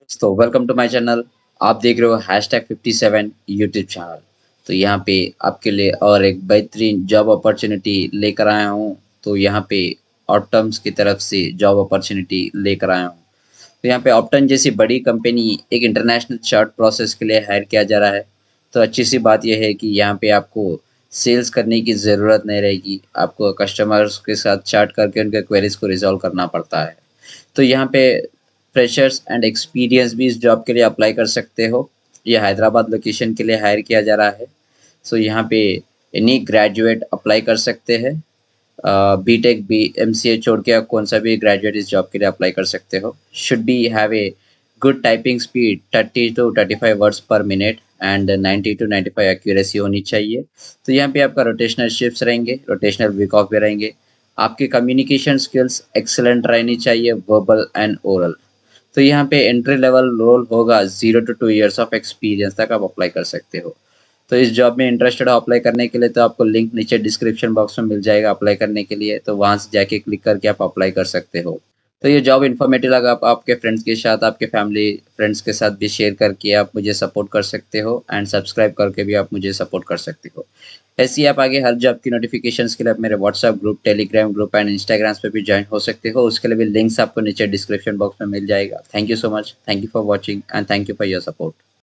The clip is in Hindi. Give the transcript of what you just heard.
तो वेलकम टू माय चैनल। आप देख रहे हो #57 यूट्यूब चैनल। तो यहाँ पे आपके लिए और एक बेहतरीन जॉब अपॉर्चुनिटी लेकर आया हूँ। तो यहाँ पे ऑप्टम्स की तरफ से जॉब अपॉर्चुनिटी लेकर आया हूँ। तो यहाँ पे ऑप्टन जैसी बड़ी कंपनी एक इंटरनेशनल शॉर्ट प्रोसेस के लिए हायर किया जा रहा है। तो अच्छी सी बात यह है कि यहाँ पे आपको सेल्स करने की ज़रूरत नहीं रहेगी। आपको कस्टमर्स के साथ चैट करके उनके क्वेरीज को रिजॉल्व करना पड़ता है। तो यहाँ पे फ्रेशर्स एंड एक्सपीरियंस भी इस जॉब के लिए अप्लाई कर सकते हो। ये हैदराबाद लोकेशन के लिए हायर किया जा रहा है। सो यहाँ पे एनी ग्रेजुएट अप्लाई कर सकते हैं। बीटेक बी एमसीए छोड़ के आप कौन सा भी ग्रेजुएट इस जॉब के लिए अप्लाई कर सकते हो। Should be have a good typing speed 30 to 35 words per minute and 90 to 95 accuracy होनी चाहिए। तो यहाँ पे आपका रोटेशनल शिफ्ट्स रहेंगे, रोटेशनल वीक ऑफ भी रहेंगे। आपके कम्युनिकेशन स्किल्स एक्सेलेंट रहनी चाहिए, वर्बल एंड ओरल। तो यहाँ पे एंट्री लेवल रोल होगा, 0 to 2 years ऑफ एक्सपीरियंस तक आप अप्लाई कर सकते हो। तो इस जॉब में इंटरेस्टेड हो अप्लाई करने के लिए तो आपको लिंक नीचे डिस्क्रिप्शन बॉक्स में मिल जाएगा अप्लाई करने के लिए। तो वहाँ से जाके क्लिक करके आप अप्लाई कर सकते हो। तो ये जॉब इन्फॉर्मेटिव लगा, आप आपके फ्रेंड्स के साथ, आपके फैमिली फ्रेंड्स के साथ भी शेयर करके आप मुझे सपोर्ट कर सकते हो एंड सब्सक्राइब करके भी आप मुझे सपोर्ट कर सकते हो। ऐसे ही आप आगे हर जॉब की नोटिफिकेशंस के लिए आप मेरे WhatsApp group, Telegram group and Instagrams पे भी ज्वाइन हो सकते हो। उसके लिए भी लिंक्स आपको नीचे डिस्क्रिप्शन बॉक्स में मिल जाएगा। Thank you so much, thank you for watching and thank you for your support.